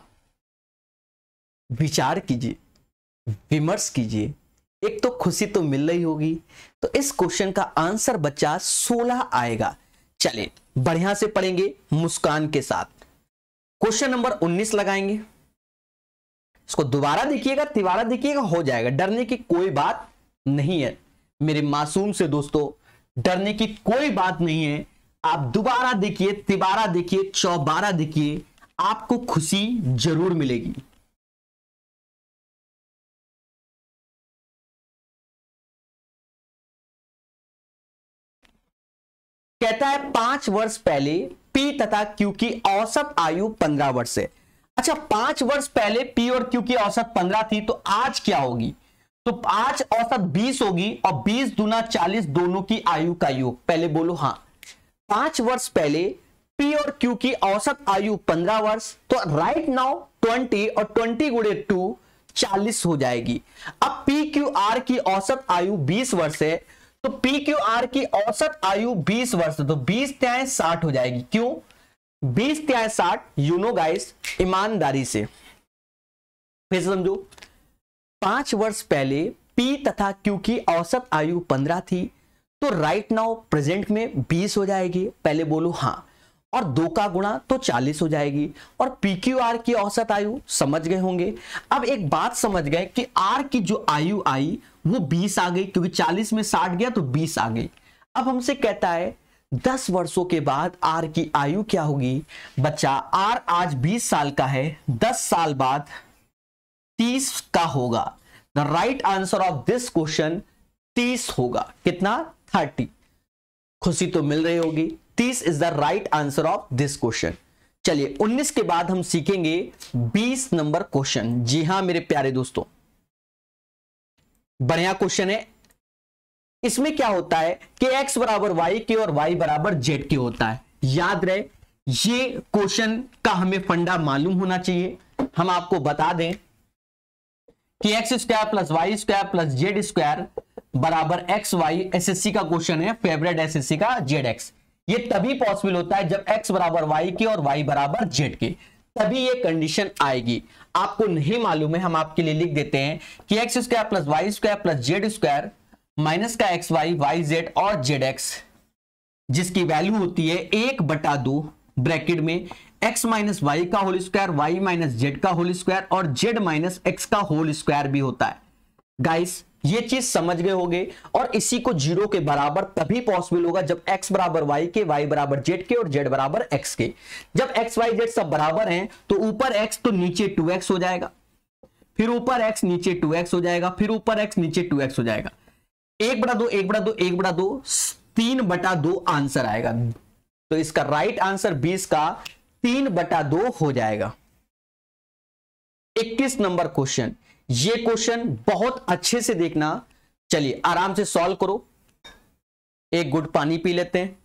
विचार कीजिए, विमर्श कीजिए, एक तो खुशी तो मिल रही होगी। तो इस क्वेश्चन का आंसर बच्चा सोलह आएगा। चलिए बढ़िया से पढ़ेंगे मुस्कान के साथ। क्वेश्चन नंबर उन्नीस लगाएंगे, इसको दोबारा देखिएगा, तिबारा देखिएगा, हो जाएगा, डरने की कोई बात नहीं है मेरे मासूम से दोस्तों, डरने की कोई बात नहीं है। आप दोबारा देखिए, तिबारा देखिए, चौबारा देखिए, आपको खुशी जरूर मिलेगी। कहता है पांच वर्ष पहले पी तथा क्यू की औसत आयु पंद्रह वर्ष है। अच्छा, पांच वर्ष पहले पी और क्यू की औसत पंद्रह थी, तो आज क्या होगी? तो आज औसत बीस होगी और बीस दूना चालीस, दोनों की आयु का योग। पहले बोलो हाँ। पांच वर्ष पहले पी और क्यू की औसत आयु पंद्रह वर्ष, तो राइट नाउ ट्वेंटी और ट्वेंटी गुणे टू चालीस हो जाएगी। अब पी क्यू आर की औसत आयु बीस वर्ष है, तो पी क्यू आर की औसत आयु बीस वर्ष, तो बीस त्याय साठ हो जाएगी। क्यों? बीस त्याय साठ, यू नो गाइस, ईमानदारी से फिर समझो। पांच वर्ष पहले पी तथा क्यू की औसत आयु पंद्रह थी, तो राइट नाउ प्रेजेंट में बीस हो जाएगी। पहले बोलो हाँ। और दो का गुणा तो चालीस हो जाएगी। और पी क्यू आर की औसत आयु समझ गए होंगे। अब एक बात समझ गए कि आर की जो आयु आई वो बीस आ गई, क्योंकि चालीस में साठ गया तो बीस आ गई। अब हमसे कहता है दस वर्षों के बाद आर की आयु क्या होगी? बच्चा आर आज बीस साल का है, दस साल बाद तीस का होगा। The right answer of this question तीस होगा। कितना? थर्टी। खुशी तो मिल रही होगी। तीस is the right answer of this question. चलिए उन्नीस के बाद हम सीखेंगे बीस नंबर क्वेश्चन। जी हां मेरे प्यारे दोस्तों, बढ़िया क्वेश्चन है। इसमें क्या होता है कि x बराबर वाई के और y बराबर जेड के होता है। याद रहे, ये क्वेश्चन का हमें फंडा मालूम होना चाहिए। हम आपको बता दें कि X square plus Y square plus Z square बराबर एक्स वाई, एसएससी का क्वेश्चन है, फेवरेट एसएससी का, जेड एक्स। ये तभी पॉसिबल होता है जब x बराबर वाई के और y बराबर जेड के, तभी ये कंडीशन आएगी। आपको नहीं मालूम है, हम आपके लिए लिख देते हैं कि X square plus Y square plus Z square minus का एक्स वाई वाई जेड और जेड एक्स, जिसकी वैल्यू होती है एक बटा दो ब्रैकेट में x माइनस वाई का whole square, Y minus Z का होल स्क्वायर और जेड माइनस एक्स का होल स्क्वायर भी होता है। गाइस ये चीज समझ गए होंगे। और इसी को जीरो के बराबर तभी पॉसिबल होगा जब x बराबर y के, y बराबर z के और z बराबर x के। जब x y z सब बराबर हैं तो ऊपर x तो नीचे टू एक्स हो जाएगा, फिर ऊपर x नीचे टू एक्स हो जाएगा, फिर ऊपर x नीचे टू एक्स हो जाएगा। एक बटा दो, एक बटा दो, एक बटा दो, तीन बटा दो आंसर आएगा। तो इसका राइट आंसर बीस का तीन बटा दो हो जाएगा। इक्कीस नंबर क्वेश्चन, ये क्वेश्चन बहुत अच्छे से देखना। चलिए आराम से सॉल्व करो। एक गुड पानी पी लेते हैं।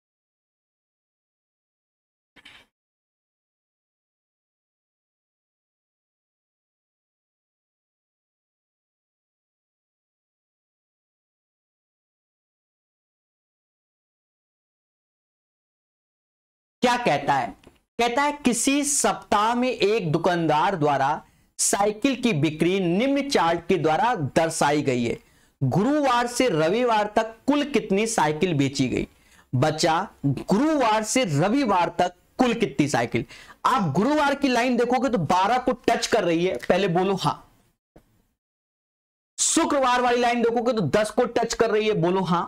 क्या कहता है? कहता है किसी सप्ताह में एक दुकानदार द्वारा साइकिल की बिक्री निम्न चार्ट के द्वारा दर्शाई गई है। गुरुवार से रविवार तक कुल कितनी साइकिल बेची गई? बच्चा गुरुवार से रविवार तक कुल कितनी साइकिल? आप गुरुवार की लाइन देखोगे तो बारह को टच कर रही है, पहले बोलो हां। शुक्रवार वाली लाइन देखोगे तो दस को टच कर रही है, बोलो हां।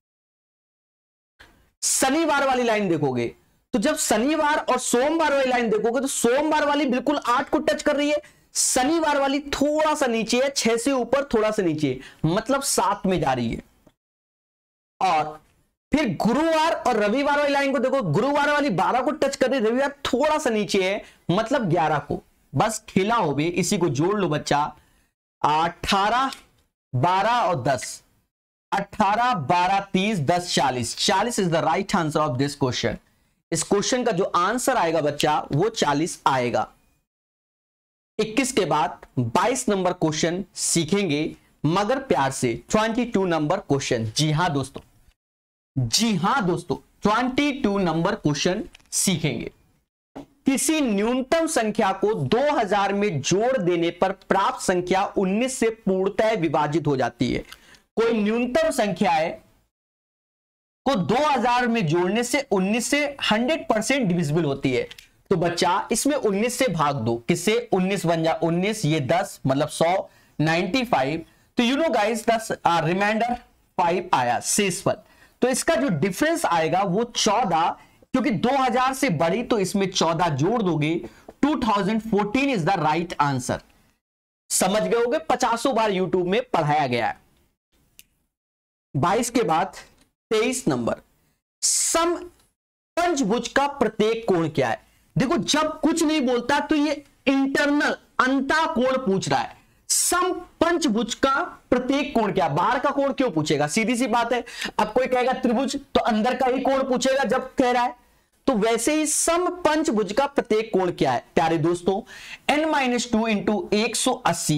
शनिवार वाली लाइन देखोगे तो जब शनिवार और सोमवार वाली लाइन देखोगे तो सोमवार वाली बिल्कुल आठ को टच कर रही है, शनिवार वाली थोड़ा सा नीचे है, छह से ऊपर थोड़ा सा नीचे, मतलब सात में जा रही है। और फिर गुरुवार और रविवार वाली लाइन को देखो, गुरुवार वाली बारह को टच कर रही, रविवार थोड़ा सा नीचे है, मतलब ग्यारह को बस खिला हो भी, इसी को जोड़ लो बच्चा। अठारह, बारह और दस, अठारह, बारह, तीस, दस, चालीस। चालीस is the right answer of this question. इस क्वेश्चन का जो आंसर आएगा बच्चा वो चालीस आएगा। इक्कीस के बाद बाईस नंबर क्वेश्चन सीखेंगे मगर प्यार से। बाईस नंबर क्वेश्चन, जी हां दोस्तों, जी हां दोस्तों, बाईस नंबर क्वेश्चन सीखेंगे। किसी न्यूनतम संख्या को दो हज़ार में जोड़ देने पर प्राप्त संख्या उन्नीस से पूर्णतः विभाजित हो जाती है। कोई न्यूनतम संख्या है को दो हज़ार में जोड़ने से उन्नीस से सौ परसेंट डिविजिबल होती है। तो बच्चा इसमें उन्नीस से भाग दो, किससे? उन्नीस बन जा उन्नीस, ये दस मतलब सौ, पचानवे। तो यू नो गाइस दस रिमाइंडर फाइव आया शेषफल। तो इसका जो डिफरेंस आएगा वो चौदह, क्योंकि दो हज़ार से बड़ी तो इसमें चौदह जोड़ दोगे। दो हज़ार चौदह इज द राइट आंसर। समझ गए होगे, पचासों बार यूट्यूब में पढ़ाया गया है। बाईस के बाद तेईस नंबर, सम पंचभुज का प्रत्येक कोण क्या है? देखो जब कुछ नहीं बोलता तो ये इंटरनल अंता कोण पूछ रहा है। सम पंचभुज का प्रत्येक कोण क्या? बाहर का कोण क्यों पूछेगा? सीधी सी बात है। अब कोई कहेगा त्रिभुज तो अंदर का ही कोण पूछेगा जब कह रहा है। तो वैसे ही सम पंचभुज का प्रत्येक कोण क्या है प्यारे दोस्तों? एन माइनस टू इंटू एक सौ अस्सी,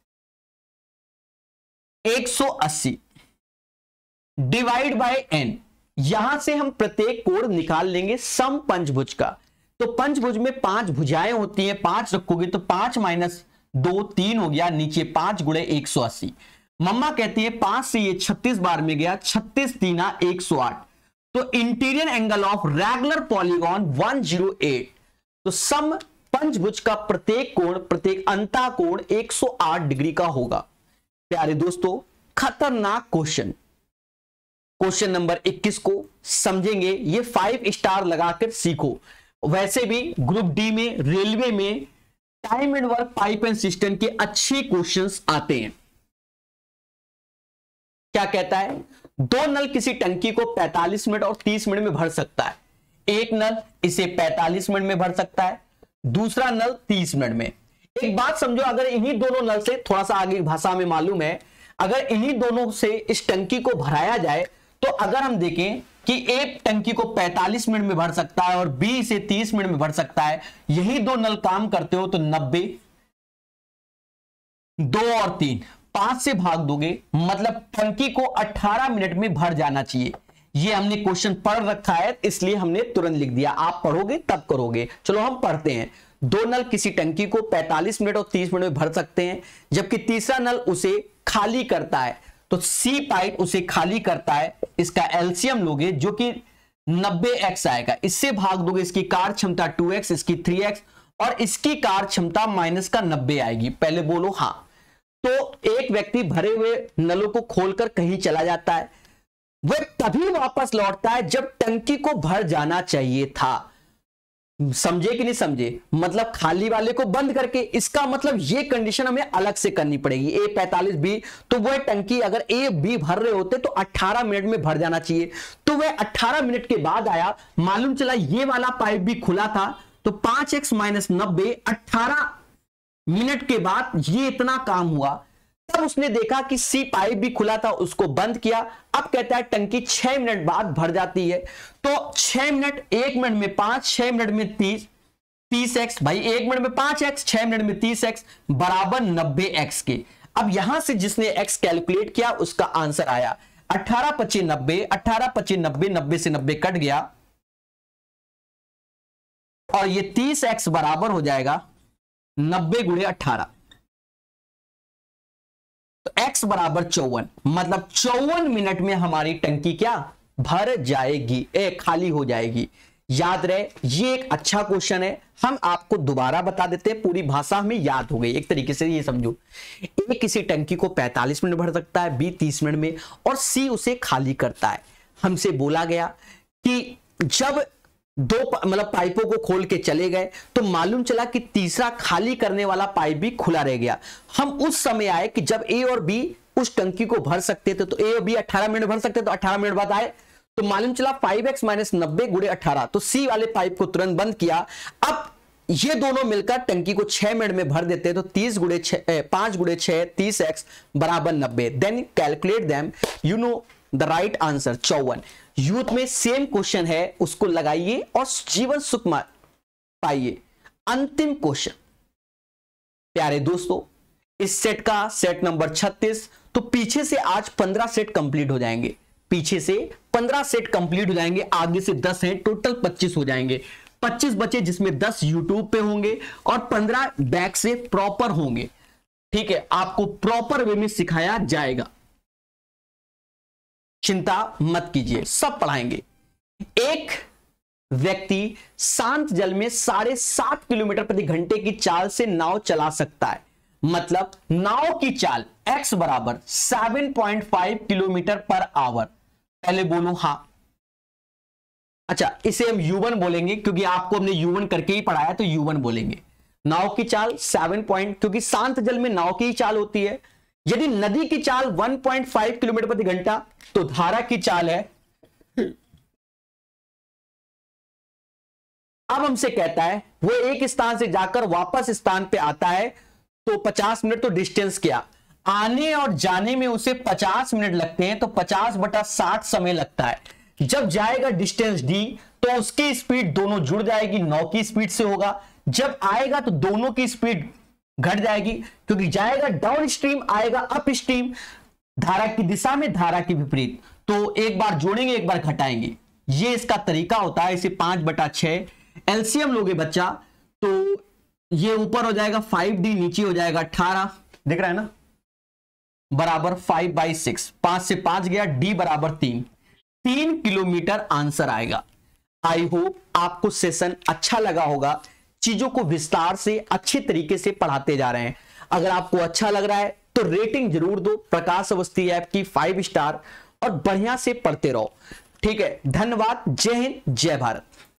एक सौ अस्सी डिवाइड बाय एन। यहां से हम प्रत्येक कोण निकाल लेंगे सम पंचभुज का। तो पंचभुज में पांच भुजाएं होती हैं, पांच रखोगे तो पांच माइनस दो तीन हो गया, नीचे पांच गुणे एक सौ अस्सी। मम्मा कहती है पांच से ये छत्तीस बार में गया, छत्तीस तीना एक सौ आठ। तो interior angle of regular polygon एक सौ आठ। तो सम पंचभुज का प्रत्येक कोण, प्रत्येक अंता कोण एक सौ आठ डिग्री का होगा। प्यारे दोस्तों खतरनाक क्वेश्चन, क्वेश्चन नंबर इक्कीस को समझेंगे। ये फाइव स्टार लगाकर सीखो। वैसे भी ग्रुप डी में, रेलवे में time and work pipe and cistern के अच्छे क्वेश्चंस आते हैं। क्या कहता है? दो नल किसी टंकी को पैंतालीस मिनट और तीस मिनट में भर सकता है। एक नल इसे पैंतालीस मिनट में भर सकता है, दूसरा नल तीस मिनट में। एक बात समझो, अगर इन्हीं दोनों नल से, थोड़ा सा आगे भाषा में मालूम है, अगर इन्हीं दोनों से इस टंकी को भराया जाए तो अगर हम देखें कि एक टंकी को पैंतालीस मिनट में भर सकता है और बी से तीस मिनट में भर सकता है, यही दो नल काम करते हो तो नब्बे, दो और तीन, पांच से भाग दोगे मतलब टंकी को अठारह मिनट में भर जाना चाहिए। ये हमने क्वेश्चन पढ़ रखा है इसलिए हमने तुरंत लिख दिया। आप पढ़ोगे तब करोगे। चलो हम पढ़ते हैं। दो नल किसी टंकी को पैंतालीस मिनट और तीस मिनट में भर सकते हैं, जबकि तीसरा नल उसे खाली करता है। तो सी पाइप उसे खाली करता है। इसका एलसीएम लोगे जो कि नब्बे एक्स आएगा, इससे भाग दोगे इसकी कार्य क्षमता टू एक्स, इसकी थ्री एक्स और इसकी कार्य क्षमता माइनस का नब्बे आएगी। पहले बोलो हाँ। तो एक व्यक्ति भरे हुए नलों को खोलकर कहीं चला जाता है, वह तभी वापस लौटता है जब टंकी को भर जाना चाहिए था। समझे कि नहीं समझे? मतलब खाली वाले को बंद करके। इसका मतलब ये कंडीशन हमें अलग से करनी पड़ेगी। ए पैंतालीस बी, तो वह टंकी अगर ए बी भर रहे होते तो अठारह मिनट में भर जाना चाहिए। तो वह अठारह मिनट के बाद आया, मालूम चला ये वाला पाइप भी खुला था, तो पांच एक्स माइनस नब्बे, अठारह मिनट के बाद ये इतना काम हुआ। तब उसने देखा कि सी पाइप भी खुला था, उसको बंद किया। अब कहता है टंकी छह मिनट बाद भर जाती है। तो छह मिनट, एक मिनट में पांच, छह मिनट में तीस, तीस एक्स भाई, एक मिनट में पांच एक्स, छह मिनट में तीस एक्स बराबर नब्बे एक्स के। अब यहां से जिसने एक्स कैलकुलेट किया उसका आंसर आया अठारह पच्चीस नब्बे, अठारह पच्चीस नब्बे, नब्बे से नब्बे कट गया और ये तीस एक्स बराबर हो जाएगा नब्बे गुणे अठारह। तो x बराबर चौवन, मतलब चौवन मिनट में हमारी टंकी क्या भर जाएगी, ए खाली हो जाएगी। याद रहे, ये एक अच्छा क्वेश्चन है। हम आपको दोबारा बता देते हैं, पूरी भाषा हमें याद हो गई। एक तरीके से ये समझो, ए किसी टंकी को पैंतालीस मिनट भर सकता है, बी तीस मिनट में और सी उसे खाली करता है। हमसे बोला गया कि जब दो मतलब पाइपों को खोल के चले गए तो मालूम चला कि तीसरा खाली करने वाला पाइप भी खुला रह गया। हम उस समय आए कि जब ए और बी उस टंकी को भर सकते थे, तो ए और बी अठारह मिनट भर सकते, तो अठारह मिनट बाद आए तो मालूम चला फाइव एक्स माइनस नब्बे गुड़े अठारह, तो सी वाले पाइप को तुरंत बंद किया। अब ये दोनों मिलकर टंकी को छह मिनट में भर देते हैं, तो तीस गुड़े छह पांच गुड़े छह तीस एक्स बराबर नब्बे। Then calculate them, you know the right answer चौवन। यूथ में सेम क्वेश्चन है, उसको लगाइए और जीवन सुख पाइए। अंतिम क्वेश्चन प्यारे दोस्तों, इस सेट का सेट नंबर छत्तीस। तो पीछे से आज पंद्रह सेट कंप्लीट हो जाएंगे, पीछे से पंद्रह सेट कंप्लीट हो जाएंगे, आगे से दस हैं, टोटल पच्चीस हो जाएंगे। पच्चीस बचे, जिसमें दस यूट्यूब पे होंगे और पंद्रह बैक से प्रॉपर होंगे। ठीक है, आपको प्रॉपर वे में सिखाया जाएगा, चिंता मत कीजिए, सब पढ़ाएंगे। एक व्यक्ति शांत जल में साढ़े सात किलोमीटर प्रति घंटे की चाल से नाव चला सकता है। मतलब नाव की चाल x बराबर सात पॉइंट पाँच किलोमीटर पर आवर। पहले बोलो हाँ। अच्छा, इसे हम यू वन बोलेंगे क्योंकि आपको हमने यू वन करके ही पढ़ाया, तो यू वन बोलेंगे। नाव की चाल सात पॉइंट, क्योंकि शांत जल में नाव की ही चाल होती है। यदि नदी की चाल एक पॉइंट पाँच किलोमीटर प्रति घंटा, तो धारा की चाल है। अब हमसे कहता है वो एक स्थान से जाकर वापस स्थान पे आता है, तो पचास मिनट, तो डिस्टेंस क्या, आने और जाने में उसे पचास मिनट लगते हैं, तो पचास बटा साठ समय लगता है। जब जाएगा डिस्टेंस डी, तो उसकी स्पीड दोनों जुड़ जाएगी, नौ की स्पीड से होगा। जब आएगा तो दोनों की स्पीड घट जाएगी, क्योंकि जाएगा डाउन स्ट्रीम, आएगा अप स्ट्रीम, धारा की दिशा में, धारा की विपरीत। तो एक बार जोड़ेंगे, एक बार घटाएंगे, ये इसका तरीका होता है। इसे पांच बटा छह एलसीएम लोगे बच्चा, तो ये ऊपर हो जाएगा फाइव डी, नीचे हो जाएगा अठारह, दिख रहा है ना, बराबर फाइव बाई सिक्स, पांच से पांच गया, डी बराबर तीन, तीन किलोमीटर आंसर आएगा। आई होप आपको सेशन अच्छा लगा होगा, चीजों को विस्तार से अच्छे तरीके से पढ़ाते जा रहे हैं। अगर आपको अच्छा लग रहा है तो रेटिंग जरूर दो, प्रकाश अवस्थी ऐप की फाइव स्टार, और बढ़िया से पढ़ते रहो। ठीक है, धन्यवाद, जय हिंद, जय भारत।